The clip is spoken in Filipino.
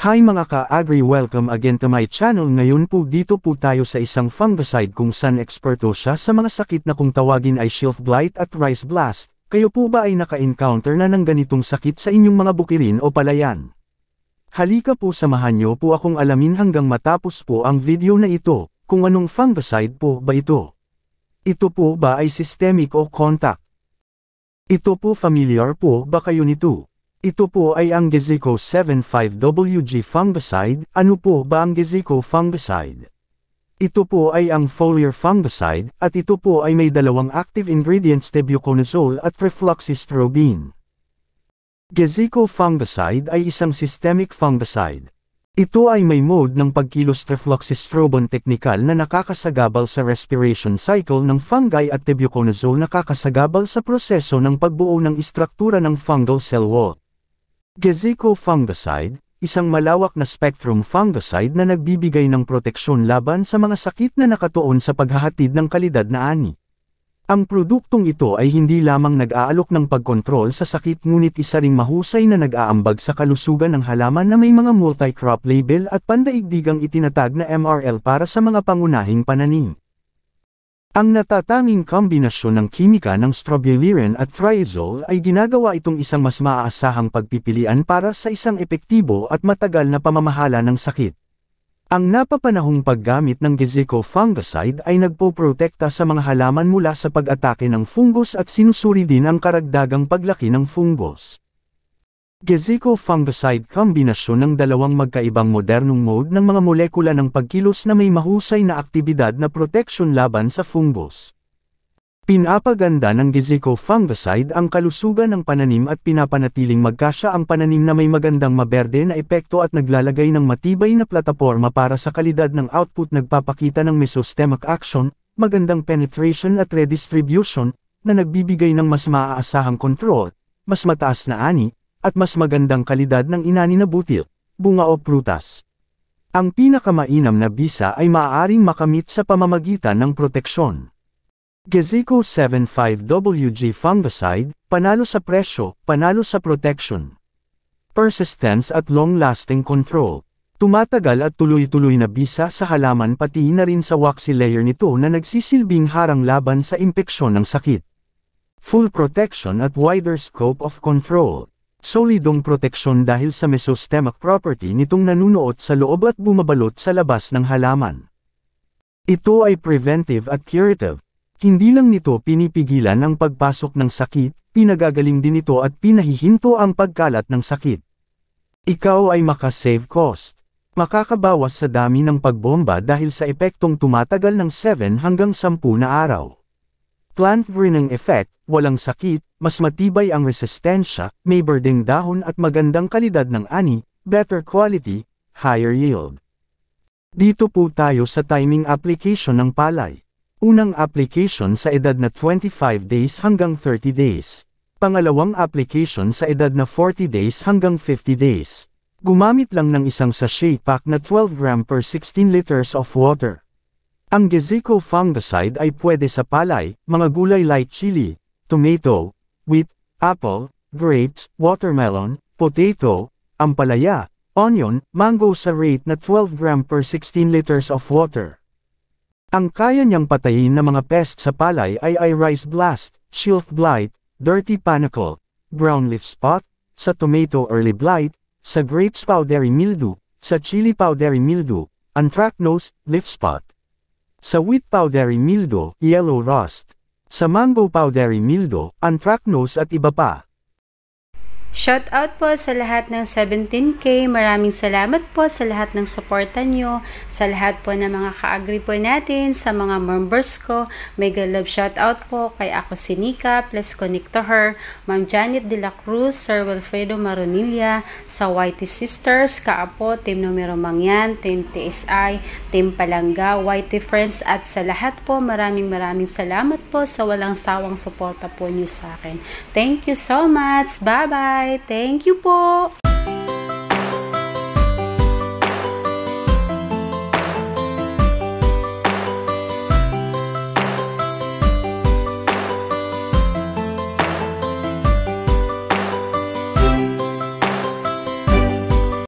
Hi mga ka-agri, welcome again to my channel. Ngayon po dito po tayo sa isang fungicide kung saan eksperto siya sa mga sakit na kung tawagin ay shelf blight at rice blast. Kayo po ba ay naka-encounter na ng ganitong sakit sa inyong mga bukirin o palayan? Halika po, samahan niyo po akong alamin hanggang matapos po ang video na ito, kung anong fungicide po ba ito. Ito po ba ay systemic o contact? Ito po, familiar po ba kayo nito? Ito po ay ang Gezico 75WG fungicide. Ano po ba ang Gezico fungicide? Ito po ay ang foliar fungicide, at ito po ay may dalawang active ingredients, tebuconazole at refloxystrobin. Gezico fungicide ay isang systemic fungicide. Ito ay may mode ng pagkilos refloxystrobin technical na nakakasagabal sa respiration cycle ng fungi at tebuconazole nakakasagabal sa proseso ng pagbuo ng istruktura ng fungal cell wall. Gezico fungicide, isang malawak na spectrum fungicide na nagbibigay ng proteksyon laban sa mga sakit na nakatuon sa paghahatid ng kalidad na ani. Ang produktong ito ay hindi lamang nag-aalok ng pagkontrol sa sakit, ngunit isa ring mahusay na nag-aambag sa kalusugan ng halaman na may mga multi-crop label at pandaigdigang itinatag na MRL para sa mga pangunahing pananim. Ang natatanging kombinasyon ng kimika ng strobilurin at triazole ay ginagawa itong isang mas maaasahang pagpipilian para sa isang epektibo at matagal na pamamahala ng sakit. Ang napapanahong paggamit ng Gezico fungicide ay nagpoprotekta sa mga halaman mula sa pag-atake ng fungus at sinusuri din ang karagdagang paglaki ng fungus. Gezico fungicide, kombinasyon ng dalawang magkaibang modernong mode ng mga molekula ng pagkilos na may mahusay na aktibidad na proteksyon laban sa fungus. Pinapaganda ng Gezico fungicide ang kalusugan ng pananim at pinapanatiling magkasya ang pananim na may magandang maberde na epekto at naglalagay ng matibay na plataporma para sa kalidad ng output, nagpapakita ng mesostemach action, magandang penetration at redistribution, na nagbibigay ng mas maaasahang kontrol, mas mataas na ani, at mas magandang kalidad ng inani na butil, bunga o prutas. Ang pinakamainam na bisa ay maaaring makamit sa pamamagitan ng proteksyon. Gezico 75WG fungicide, panalo sa presyo, panalo sa protection. Persistence at long-lasting control. Tumatagal at tuloy-tuloy na bisa sa halaman, pati na rin sa waxy layer nito na nagsisilbing harang laban sa impeksyon ng sakit. Full protection at wider scope of control. Solidong proteksyon dahil sa mesostemach property nitong nanunuot sa loob at bumabalot sa labas ng halaman. Ito ay preventive at curative. Hindi lang nito pinipigilan ang pagpasok ng sakit, pinagagaling din ito at pinahihinto ang pagkalat ng sakit. Ikaw ay makasave cost. Makakabawas sa dami ng pagbomba dahil sa epektong tumatagal ng 7 hanggang 10 na araw. Plant greening effect, walang sakit, mas matibay ang resistensya, may berdeng dahon at magandang kalidad ng ani, better quality, higher yield. Dito po tayo sa timing application ng palay. Unang application sa edad na 25 days hanggang 30 days. Pangalawang application sa edad na 40 days hanggang 50 days. Gumamit lang ng isang sachet pack na 12 gram per 16 liters of water. Ang Gezico fungicide ay pwede sa palay, mga gulay like chili, tomato, wheat, apple, grapes, watermelon, potato, ampalaya, onion, mango sa rate na 12 gram per 16 liters of water. Ang kaya niyang patayin na mga pest sa palay ay rice blast, shelf blight, dirty panicle, brown leaf spot, sa tomato early blight, sa grapes powdery mildew, sa chili powdery mildew, anthracnose, leaf spot. Sa wheat powdery mildew, yellow rust. Sa mango powdery mildew, anthracnose at iba pa. Shout out po sa lahat ng 17K. Maraming salamat po sa lahat ng suporta nyo, sa lahat po ng mga ka-agri po natin, sa mga members ko. Mega love shout out po kay Ako Sinika, plus connect to her, Ma'am Janet de la Cruz, Sir Wilfredo Maronilla, sa YT Sisters, Kaapo, Team Numero Mangyan, Team TSI, Team Palanga, YT Friends, at sa lahat po, maraming salamat po sa walang sawang suporta po nyo sa akin. Thank you so much. Bye-bye. Thank you po!